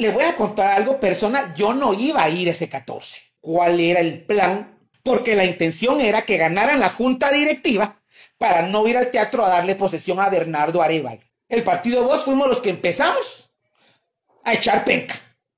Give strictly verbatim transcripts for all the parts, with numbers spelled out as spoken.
Le voy a contar algo personal. Yo no iba a ir ese catorce. ¿Cuál era el plan? Porque la intención era que ganaran la junta directiva para no ir al teatro a darle posesión a Bernardo Arévalo. El partido Voz fuimos los que empezamos a echar penca.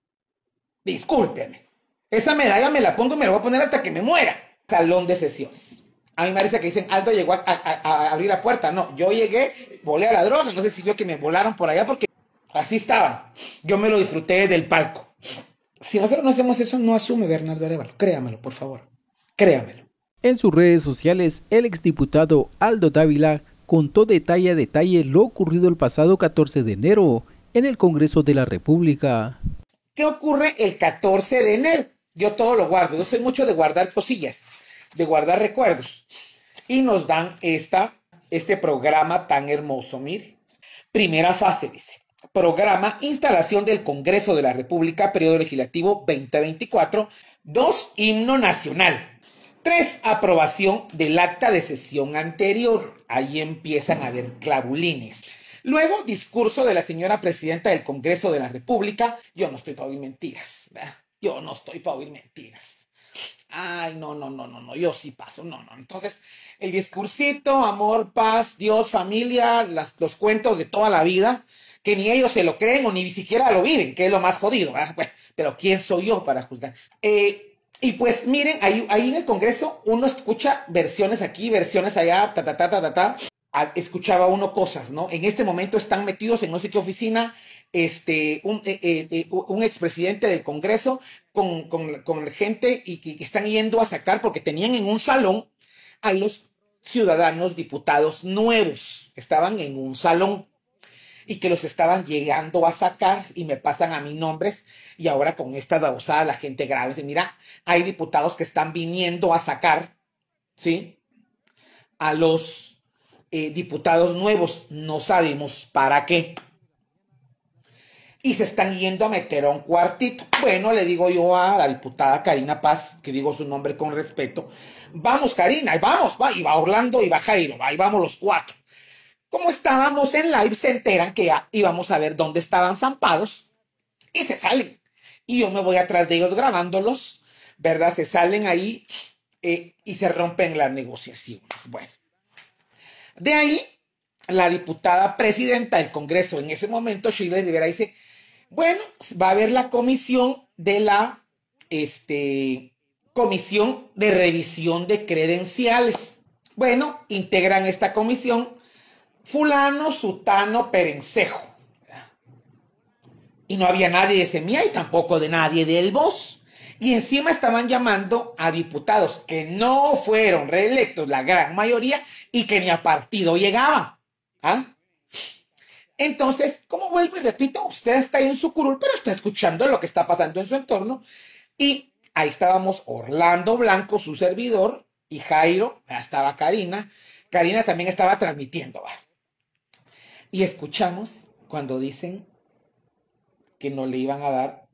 Discúlpeme. Esa medalla me la pongo y me la voy a poner hasta que me muera. Salón de sesiones. A mí me parece que dicen, Aldo llegó a, a, a abrir la puerta. No, yo llegué, volé a la droga. No sé si vio que me volaron por allá porque así estaban. Yo me lo disfruté desde el palco. Si nosotros no hacemos eso, no asume Bernardo Arévalo. Créamelo, por favor. Créamelo. En sus redes sociales, el exdiputado Aldo Dávila contó detalle a detalle lo ocurrido el pasado catorce de enero en el Congreso de la República. ¿Qué ocurre el catorce de enero? Yo todo lo guardo. Yo soy mucho de guardar cosillas, de guardar recuerdos. Y nos dan esta, este programa tan hermoso. Mire. Primera fase, dice. Programa Instalación del Congreso de la República, periodo legislativo veinte veinticuatro. Dos, Himno Nacional. Tres, aprobación del acta de sesión anterior. Ahí empiezan a haber clavulines. Luego, discurso de la señora presidenta del Congreso de la República. Yo no estoy para oír mentiras, ¿verdad? Yo no estoy para oír mentiras. Ay, no, no, no, no, no, yo sí paso, no, no. Entonces, el discursito, amor, paz, Dios, familia, las, los cuentos de toda la vida, que ni ellos se lo creen o ni siquiera lo viven, que es lo más jodido, ¿verdad? Bueno, pero ¿quién soy yo para juzgar? Eh, y pues miren, ahí, ahí en el Congreso uno escucha versiones aquí, versiones allá, ta, ta, ta, ta, ta, ta. Escuchaba uno cosas, ¿no? En este momento están metidos en no sé qué oficina, este, un, eh, eh, un expresidente del Congreso con, con, con gente y que, que están yendo a sacar, porque tenían en un salón a los ciudadanos diputados nuevos, estaban en un salón y que los estaban llegando a sacar y me pasan a mí nombres y ahora con estas babosadas la gente grave dice, mira, hay diputados que están viniendo a sacar, ¿sí? A los Eh, diputados nuevos, no sabemos para qué. Y se están yendo a meter a un cuartito. Bueno, le digo yo a la diputada Karina Paz, que digo su nombre con respeto, vamos Karina, y vamos, va, y va Orlando y va Jairo, va, y vamos los cuatro. Como estábamos en live, se enteran que ya íbamos a ver dónde estaban zampados y se salen. Y yo me voy atrás de ellos grabándolos, ¿verdad? Se salen ahí eh, y se rompen las negociaciones. Bueno. De ahí, la diputada presidenta del Congreso en ese momento, Shirley Rivera, dice, bueno, va a haber la comisión de la este, comisión de revisión de credenciales. Bueno, integran esta comisión fulano, sutano, perencejo. Y no había nadie de Semilla y tampoco de nadie del Voz. Y encima estaban llamando a diputados que no fueron reelectos, la gran mayoría, y que ni a partido llegaban. ¿Ah? Entonces, como vuelvo y repito, usted está ahí en su curul, pero está escuchando lo que está pasando en su entorno. Y ahí estábamos Orlando Blanco, su servidor, y Jairo, ya estaba Karina. Karina también estaba transmitiendo. ¿Va? Y escuchamos cuando dicen que no le iban a dar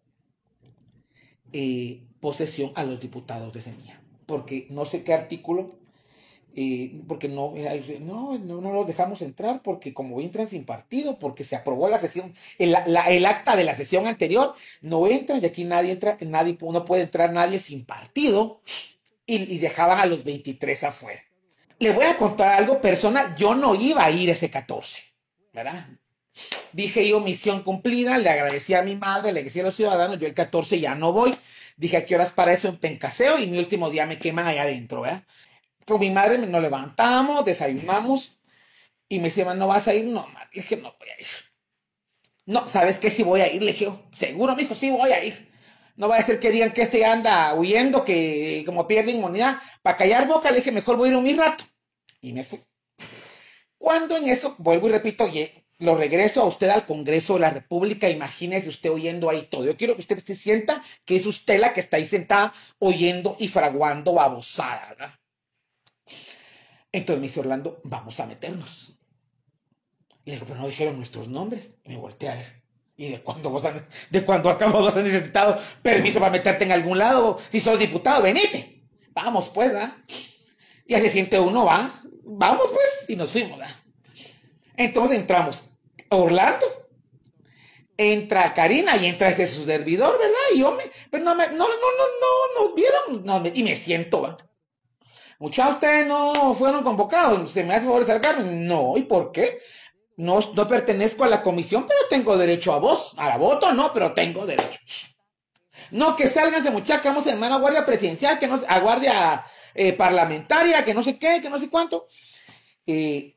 Eh, posesión a los diputados de Semilla, porque no sé qué artículo, eh, porque no, eh, no, no, no los dejamos entrar, porque como entran sin partido, porque se aprobó la sesión, el, la, el acta de la sesión anterior, no entran y aquí nadie entra, nadie, no puede entrar nadie sin partido, y, y dejaban a los veintitrés afuera. Le voy a contar algo personal, yo no iba a ir ese catorce, ¿verdad? Dije yo, misión cumplida, le agradecí a mi madre, le agradecí a los ciudadanos, yo el catorce ya no voy. Dije, ¿a qué horas para eso en Pencaseo? Y mi último día me queman allá adentro, ¿verdad? Con mi madre nos levantamos, desayunamos, y me decía, ¿no vas a ir? No, madre, le dije, no voy a ir. No, ¿sabes qué? Sí voy a ir, le dije, seguro, mijo, sí voy a ir. No va a ser que digan que este anda huyendo, que como pierde inmunidad. Para callar boca, le dije, mejor voy a ir un mi rato. Y me fui. Cuando en eso, vuelvo y repito, oye, lo regreso a usted al Congreso de la República, imagínese usted oyendo ahí todo. Yo quiero que usted se sienta que es usted la que está ahí sentada oyendo y fraguando babosada, ¿verdad? Entonces me dice Orlando, vamos a meternos. Y le digo, pero no dijeron nuestros nombres. Y me volteé a ver. ¿Y de cuándo vos has, de cuándo acabo vos has necesitado permiso para meterte en algún lado? Si sos diputado, venite. Vamos pues, ¿verdad? Y así siente uno, va. Vamos pues. Y nos fuimos, ¿verdad? Entonces entramos Orlando, entra Karina y entra ese su servidor, ¿verdad? Y yo me, pues no, me, no, no, no, no, nos vieron, no, me, y me siento, ¿va? Muchachos, ustedes no fueron convocados, ¿se me hace favor de sacar? No, ¿y por qué? No, no pertenezco a la comisión, pero tengo derecho a voz, a la voto no, pero tengo derecho. No, que sálganse muchachos, vamos a llamar a guardia presidencial, que no, a guardia eh, parlamentaria, que no sé qué, que no sé cuánto. Eh,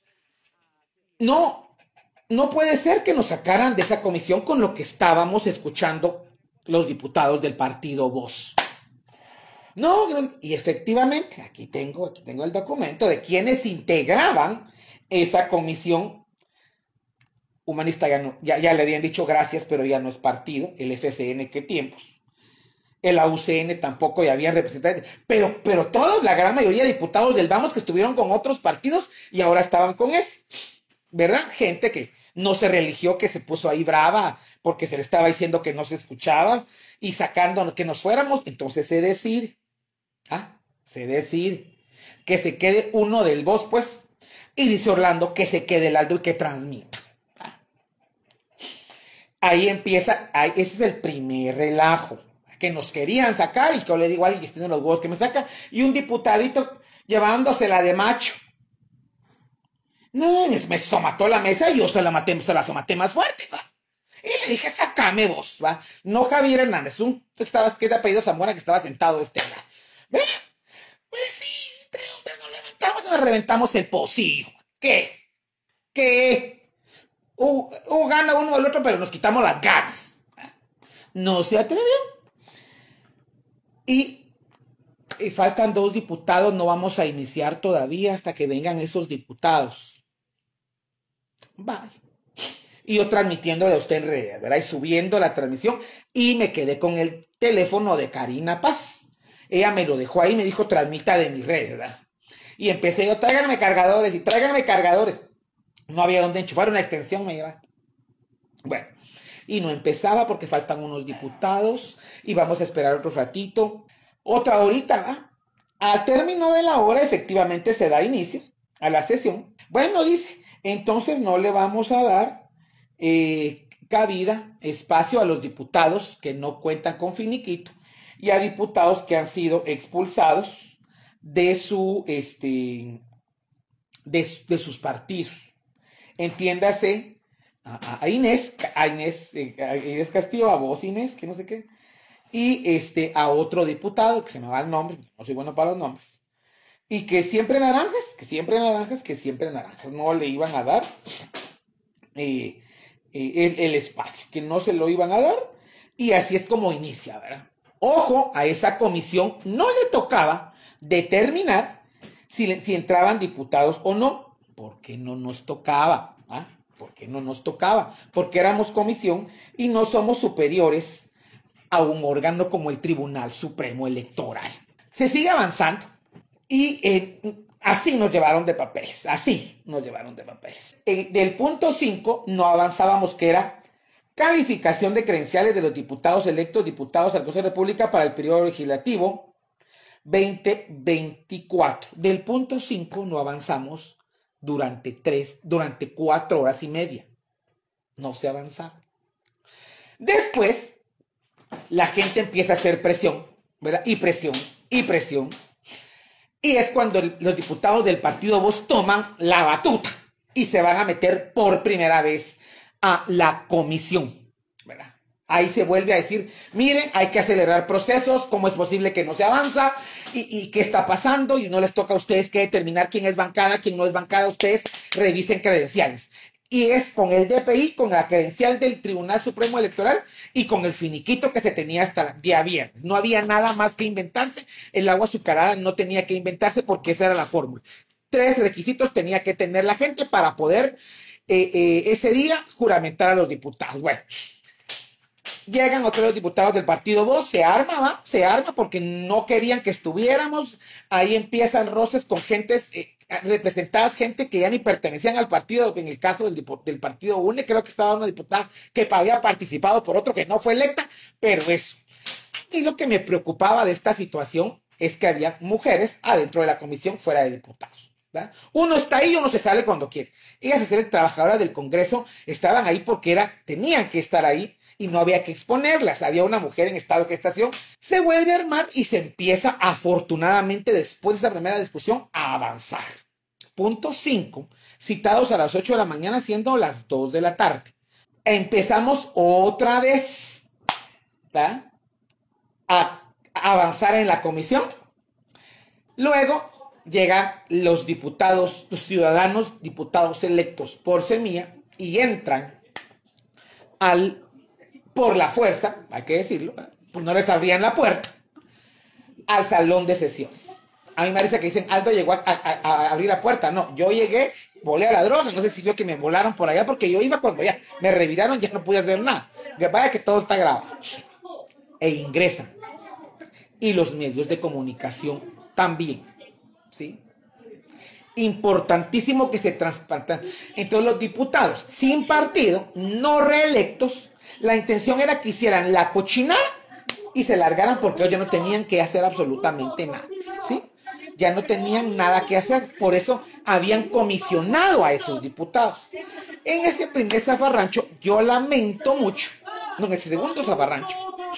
no, no puede ser que nos sacaran de esa comisión con lo que estábamos escuchando los diputados del partido Voz. No, y efectivamente, aquí tengo, aquí tengo el documento de quienes integraban esa comisión humanista. Ya, no, ya, ya le habían dicho gracias, pero ya no es partido. El F C N, ¿qué tiempos? El A U C N tampoco ya había representantes. Pero, pero todos, la gran mayoría de diputados del Vamos que estuvieron con otros partidos y ahora estaban con ese. ¿Verdad? Gente que no se religió, que se puso ahí brava porque se le estaba diciendo que no se escuchaba y sacando que nos fuéramos. Entonces se decide. Ah, se decide que se quede uno del Voz, pues, y dice Orlando que se quede el Aldo y que transmita. Ah. Ahí empieza, ahí, ese es el primer relajo, que nos querían sacar y que yo le digo, ay, tienen los huevos que me sacan, y un diputadito llevándosela de macho. No, me, me somató la mesa y yo se la maté, se la somaté más fuerte, ¿va? Y le dije, sacame vos, ¿va? No Javier Hernández, un que estaba, que de apellido Zamora, que estaba sentado este lado. ¿Ve? Pues sí, entre hombres nos levantamos y nos reventamos el pocillo. ¿Qué? ¿Qué? Uh, uh, gana uno al otro, pero nos quitamos las ganas. No se atrevió. Y, y faltan dos diputados, no vamos a iniciar todavía hasta que vengan esos diputados. Vaya. Y yo transmitiéndole a usted en redes, ¿verdad? Y subiendo la transmisión. Y me quedé con el teléfono de Karina Paz. Ella me lo dejó ahí y me dijo, transmita de mis redes, ¿verdad? Y empecé yo, tráiganme cargadores y tráiganme cargadores. No había donde enchufar una extensión, me lleva. Bueno, y no empezaba porque faltan unos diputados y vamos a esperar otro ratito. Otra horita, ¿va? Al término de la hora, efectivamente se da inicio a la sesión. Bueno, dice, entonces no le vamos a dar eh, cabida, espacio a los diputados que no cuentan con finiquito y a diputados que han sido expulsados de su este de, de sus partidos. Entiéndase a, a Inés, a Inés, a Inés Castillo, a vos Inés, que no sé qué, y este a otro diputado que se me va el nombre, no soy bueno para los nombres, y que siempre naranjas, que siempre naranjas, que siempre naranjas, no le iban a dar eh, eh, el, el espacio, que no se lo iban a dar, y así es como inicia, ¿verdad? Ojo, a esa comisión no le tocaba determinar si, si entraban diputados o no, porque no nos tocaba, ¿ah? Porque no nos tocaba, porque éramos comisión y no somos superiores a un órgano como el Tribunal Supremo Electoral. Se sigue avanzando y eh, así nos llevaron de papeles, así nos llevaron de papeles. Eh, del punto cinco no avanzábamos, que era calificación de credenciales de los diputados electos, diputados al Consejo de la República para el periodo legislativo veinte veinticuatro. Del punto cinco no avanzamos durante tres, durante cuatro horas y media. No se avanzaba. Después, la gente empieza a hacer presión, ¿verdad? Y presión, y presión. Y es cuando los diputados del partido Voz toman la batuta y se van a meter por primera vez a la comisión, ¿verdad? Ahí se vuelve a decir, miren, hay que acelerar procesos, cómo es posible que no se avanza y, y qué está pasando, y no les toca a ustedes que determinar quién es bancada, quién no es bancada, ustedes revisen credenciales. Y es con el D P I, con la credencial del Tribunal Supremo Electoral y con el finiquito que se tenía hasta el día viernes. No había nada más que inventarse, el agua azucarada no tenía que inventarse porque esa era la fórmula. Tres requisitos tenía que tener la gente para poder eh, eh, ese día juramentar a los diputados. Bueno, llegan otros diputados del partido Voz, se arma, ¿va? Se arma porque no querían que estuviéramos. Ahí empiezan roces con gentes, eh, representadas, gente que ya ni pertenecían al partido. En el caso del, del partido U N E, creo que estaba una diputada que había participado por otro que no fue electa, pero eso. Y lo que me preocupaba de esta situación es que había mujeres adentro de la comisión fuera de diputados. ¿verdad? Uno está ahí y uno se sale cuando quiere. Ellas, al ser trabajadoras del Congreso, estaban ahí porque era, tenían que estar ahí y no había que exponerlas. Había una mujer en estado de gestación. Se vuelve a armar y se empieza, afortunadamente, después de esa primera discusión, a avanzar. Punto cinco, citados a las ocho de la mañana, siendo las dos de la tarde. Empezamos otra vez, ¿verdad?, a avanzar en la comisión. Luego llegan los diputados, los ciudadanos diputados electos por Semilla y entran al, por la fuerza, hay que decirlo, pues no les abrían la puerta, al salón de sesiones. A mí me parece que dicen, Aldo llegó a, a, a abrir la puerta. No, yo llegué, volé a la droga, no sé si vio que me volaron por allá, porque yo iba cuando ya me reviraron, ya no pude hacer nada. Que vaya que todo está grabado. E ingresan. Y los medios de comunicación también, ¿sí? Importantísimo que se transpartan. Entonces los diputados sin partido, no reelectos, la intención era que hicieran la cochinada y se largaran porque ellos ya no tenían que hacer absolutamente nada, ¿sí? Ya no tenían nada que hacer, por eso habían comisionado a esos diputados. En ese primer zafarrancho, yo lamento mucho, no, en ese segundo zafarrancho,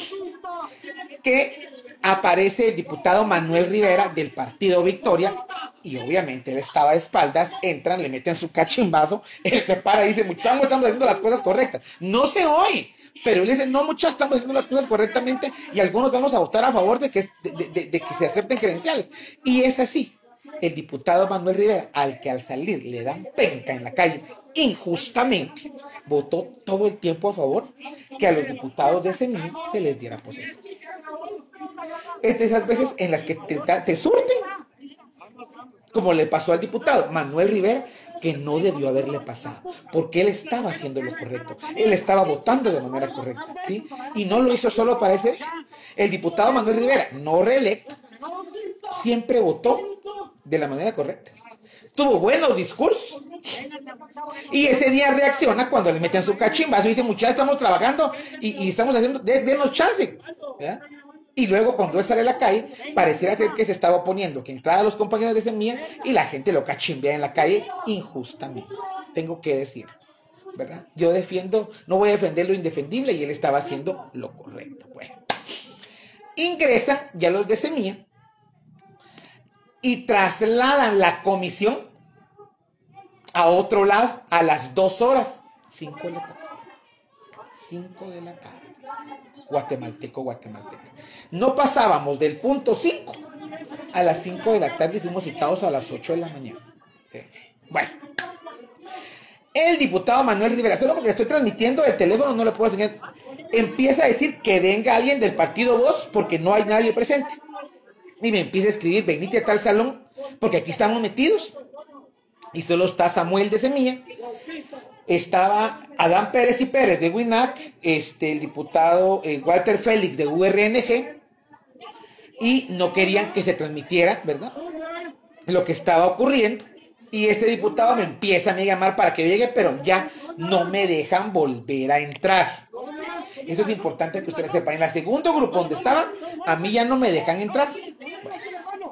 que aparece el diputado Manuel Rivera del partido Victoria, y obviamente él estaba de espaldas, entran, le meten su cachimbazo, él se para y dice, muchachos, estamos haciendo las cosas correctas. No se oye, pero él dice, no, muchachos, estamos haciendo las cosas correctamente y algunos vamos a votar a favor de que, de, de, de que se acepten credenciales. Y es así. El diputado Manuel Rivera, al que al salir le dan penca en la calle, injustamente, votó todo el tiempo a favor que a los diputados de Semilla se les diera posesión. Es de esas veces en las que te, te surten, como le pasó al diputado Manuel Rivera, que no debió haberle pasado, porque él estaba haciendo lo correcto, él estaba votando de manera correcta, ¿sí? Y no lo hizo solo para ese día. El diputado Manuel Rivera, no reelecto, siempre votó de la manera correcta. Tuvo buenos discursos. Y ese día reacciona cuando le meten su cachimbazo y dice, muchachos, estamos trabajando y, y estamos haciendo, de, denos chance, ¿ya? Y luego cuando él sale a la calle, pareciera ser que se estaba oponiendo, que entrara los compañeros de Semilla y la gente lo cachimbea en la calle injustamente. Tengo que decir, ¿verdad? Yo defiendo, no voy a defender lo indefendible y él estaba haciendo lo correcto. Bueno, ingresan ya los de Semilla y trasladan la comisión a otro lado a las dos horas, cinco de la tarde. cinco de la tarde. Guatemalteco, guatemalteca. No pasábamos del punto cinco a las cinco de la tarde y fuimos citados a las ocho de la mañana. Sí. Bueno. El diputado Manuel Rivera, solo porque estoy transmitiendo el teléfono, no le puedo enseñar, empieza a decir que venga alguien del partido Voz porque no hay nadie presente. Y me empieza a escribir, venite a tal salón, porque aquí estamos metidos. Y solo está Samuel de Semilla. Estaba Adán Pérez y Pérez de WINAC, este, el diputado eh, Walter Félix de U R N G, y no querían que se transmitiera, ¿verdad?, lo que estaba ocurriendo. Y este diputado me empieza a me llamar para que llegue, pero ya no me dejan volver a entrar. Eso es importante que ustedes sepan. En el segundo grupo donde estaba, a mí ya no me dejan entrar. Bueno.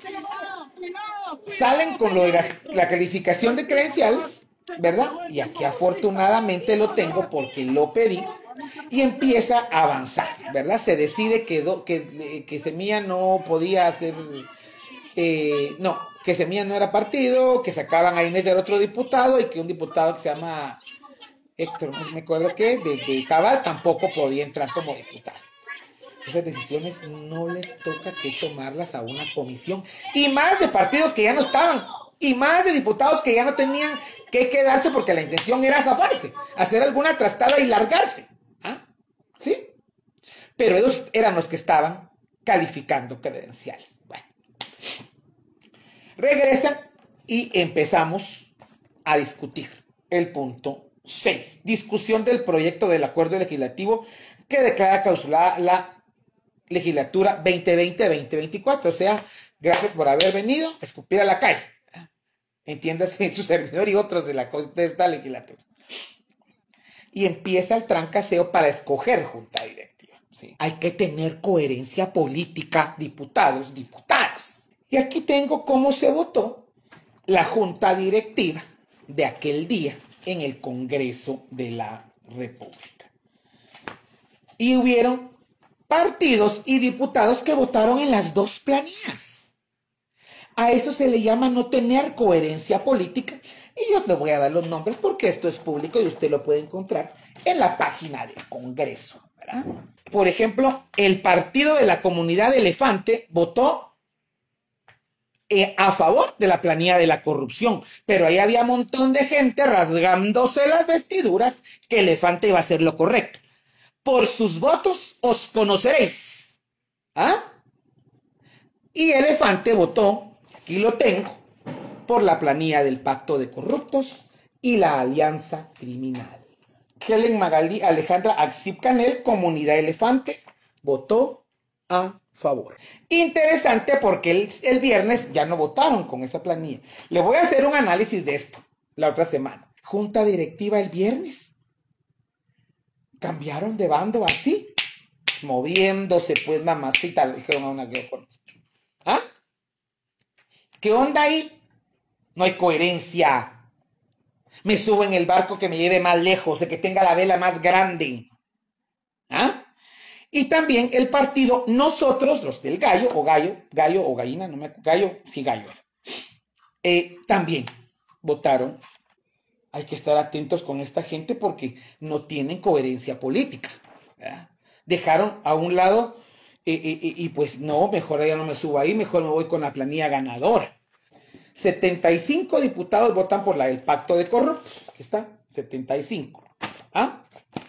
Salen con lo de la, la calificación de credenciales, ¿verdad? Y aquí afortunadamente lo tengo porque lo pedí. Y empieza a avanzar, ¿verdad? Se decide que, do, que, que Semilla no podía hacer... Eh, no, que Semilla no era partido, que sacaban a Inés del otro diputado y que un diputado que se llama Héctor, no me acuerdo qué, de, de Cabal, tampoco podía entrar como diputado. Esas decisiones no les toca que tomarlas a una comisión. Y más de partidos que ya no estaban. Y más de diputados que ya no tenían que quedarse porque la intención era zafarse, hacer alguna trastada y largarse. ¿Ah? ¿Sí? Pero ellos eran los que estaban calificando credenciales. Bueno. Regresan y empezamos a discutir el punto seis. Discusión del proyecto del acuerdo legislativo que declara clausurada la legislatura veinte veinte a veinte veinticuatro. O sea, gracias por haber venido a escupir a la calle. Entiéndase, su servidor y otros de, la, de esta legislatura. Y empieza el trancaseo para escoger junta directiva. ¿Sí? Hay que tener coherencia política, diputados, diputadas. Y aquí tengo cómo se votó la junta directiva de aquel día en el Congreso de la República. Y hubieron partidos y diputados que votaron en las dos planías. A eso se le llama no tener coherencia política. Y yo le voy a dar los nombres porque esto es público y usted lo puede encontrar en la página del Congreso, ¿verdad? Por ejemplo, el Partido de la Comunidad Elefante votó eh, a favor de la planilla de la corrupción, pero ahí había un montón de gente rasgándose las vestiduras que Elefante iba a hacer lo correcto. Por sus votos os conoceréis. ¿Ah? Y Elefante votó, aquí lo tengo, por la planilla del Pacto de Corruptos y la Alianza Criminal. Helen Magalí Alejandra Axip Canel, Comunidad Elefante, votó a favor. Interesante porque el, el viernes ya no votaron con esa planilla. Le voy a hacer un análisis de esto la otra semana. Junta directiva el viernes. Cambiaron de bando así, moviéndose pues mamacita, le dijeron a una que yo conozco. ¿Ah? ¿Qué onda ahí? No hay coherencia. Me subo en el barco que me lleve más lejos, de que tenga la vela más grande. ¿Ah? Y también el partido, nosotros, los del gallo, o gallo, gallo o gallina, no me gallo, sí gallo, eh, también votaron. Hay que estar atentos con esta gente porque no tienen coherencia política, ¿verdad? Dejaron a un lado eh, eh, eh, y pues no, mejor ya no me subo ahí, mejor me voy con la planilla ganadora. setenta y cinco diputados votan por la del Pacto de Corruptos. Aquí está, setenta y cinco. ¿Ah?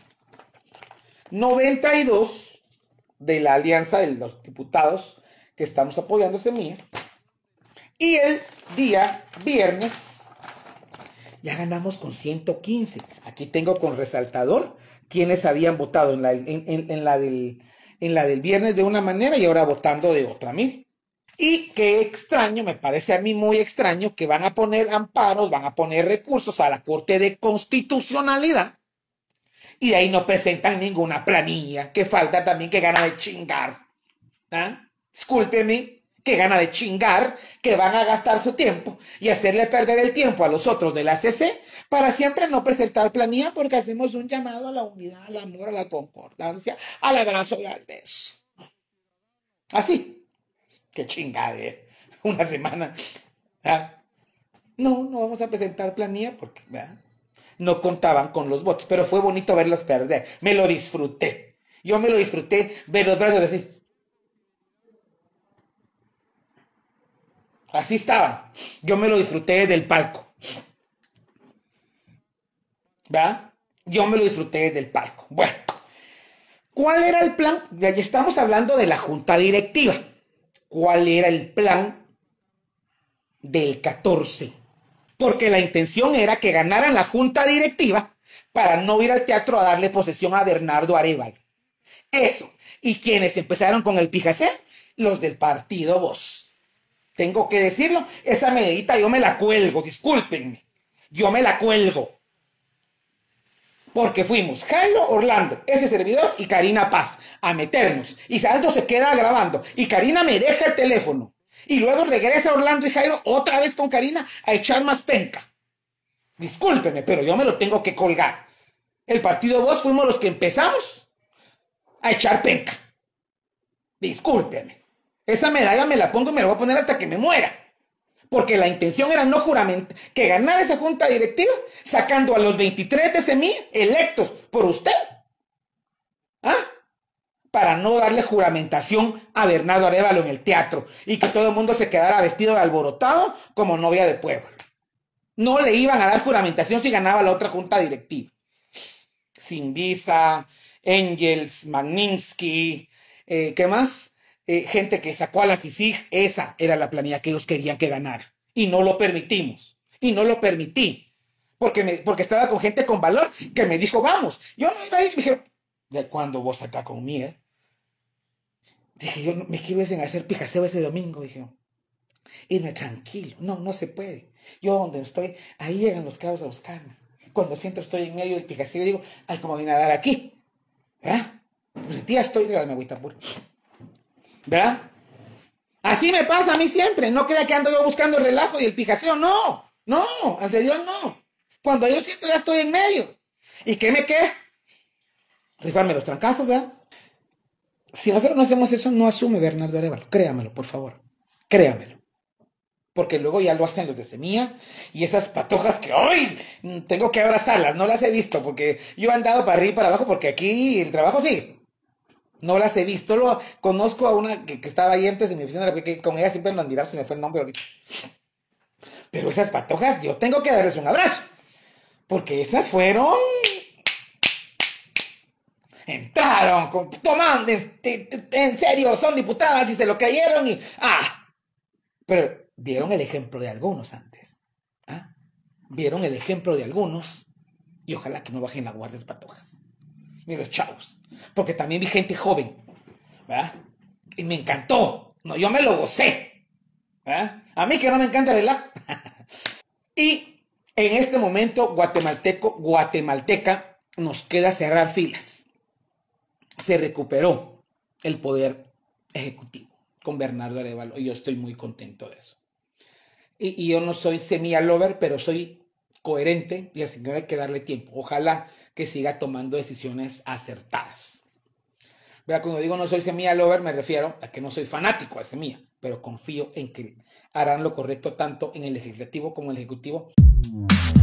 noventa y dos de la alianza de los diputados que estamos apoyando Semilla. Y el día viernes ya ganamos con ciento quince. Aquí tengo con resaltador quienes habían votado en la, en, en, en la, del, en la del viernes de una manera y ahora votando de otra. Miren. Y qué extraño, me parece a mí muy extraño que van a poner amparos, van a poner recursos a la Corte de Constitucionalidad y de ahí no presentan ninguna planilla. Que falta también, que gana de chingar. ¿Ah? Discúlpeme, que gana de chingar, que van a gastar su tiempo y hacerle perder el tiempo a los otros de la C C para siempre no presentar planilla porque hacemos un llamado a la unidad, al amor, a la concordancia, al abrazo y al beso. Así. Qué chingade, una semana. ¿Ah? No, no vamos a presentar planilla porque ¿verdad? No contaban con los votos, pero fue bonito verlos perder. Me lo disfruté. Yo me lo disfruté ver los brazos así. Así estaban. Yo me lo disfruté desde el palco. ¿Verdad? Yo me lo disfruté desde el palco. Bueno, ¿cuál era el plan? Ya estamos hablando de la junta directiva. ¿Cuál era el plan del catorce? Porque la intención era que ganaran la junta directiva para no ir al teatro a darle posesión a Bernardo Arévalo. Eso. ¿Y quienes empezaron con el pijacé? Los del partido Voz. Tengo que decirlo, esa medallita yo me la cuelgo, discúlpenme. Yo me la cuelgo. Porque fuimos Jairo, Orlando, ese servidor y Karina Paz a meternos. Y Saldo se queda grabando. Y Karina me deja el teléfono. Y luego regresa Orlando y Jairo otra vez con Karina a echar más penca. Discúlpeme, pero yo me lo tengo que colgar. El partido Voz fuimos los que empezamos a echar penca. Discúlpeme. Esa medalla me la pongo y me la voy a poner hasta que me muera. Porque la intención era no juramentar, que ganara esa junta directiva, sacando a los veintitrés de Semilla electos por usted. ¿Ah? Para no darle juramentación a Bernardo Arévalo en el teatro y que todo el mundo se quedara vestido de alborotado como novia de pueblo. No le iban a dar juramentación si ganaba la otra junta directiva. Sin Visa, Engels, Magninsky, eh, ¿qué más? Eh, gente que sacó a la C I C I G, esa era la planilla que ellos querían que ganara. Y no lo permitimos. Y no lo permití. Porque, me, porque estaba con gente con valor que me dijo, vamos. Yo no iba a ir. Me dijeron, ¿de cuándo vos acá conmigo? Dije, yo no, me quiero ir a hacer pijaseo ese domingo. Dije, irme tranquilo. No, no se puede. Yo donde estoy, ahí llegan los cabos a buscarme. Cuando siento estoy en medio del pijaseo, digo, ay, ¿cómo vine a dar aquí? ¿Verdad? Pues ya estoy, me agüita pura. ¿Verdad? Así me pasa a mí siempre. No crea que ando yo buscando el relajo y el pijaseo. No, no, ante Dios no. Cuando yo siento ya estoy en medio. ¿Y qué me queda? Rifarme los trancazos, ¿verdad? Si nosotros no hacemos eso, no asume Bernardo Arévalo. Créamelo, por favor. Créamelo. Porque luego ya lo hacen los de Semilla y esas patojas que hoy tengo que abrazarlas. No las he visto porque yo he andado para arriba y para abajo porque aquí el trabajo sigue. No las he visto, lo conozco a una que, que estaba ahí antes de mi oficina, porque con ella siempre lo admirar, se me fue el nombre ahorita. Pero esas patojas, yo tengo que darles un abrazo, porque esas fueron... Entraron, con, tomando, en, en serio, son diputadas y se lo creyeron y... ¡Ah! Pero vieron el ejemplo de algunos antes. ¿Ah? Vieron el ejemplo de algunos y ojalá que no bajen la guardia de patojas. Ni los chavos. Porque también vi gente joven, ¿verdad? Y me encantó. No, yo me lo gocé, ¿verdad? A mí que no me encanta el relajo. Y en este momento, guatemalteco, guatemalteca, nos queda cerrar filas. Se recuperó el poder ejecutivo con Bernardo Arévalo y yo estoy muy contento de eso. Y, y yo no soy Semilla lover, pero soy coherente y al señor hay que darle tiempo. Ojalá que siga tomando decisiones acertadas. ¿Verdad? Cuando digo no soy Semilla lover, me refiero a que no soy fanático de Semilla, pero confío en que harán lo correcto tanto en el legislativo como en el ejecutivo.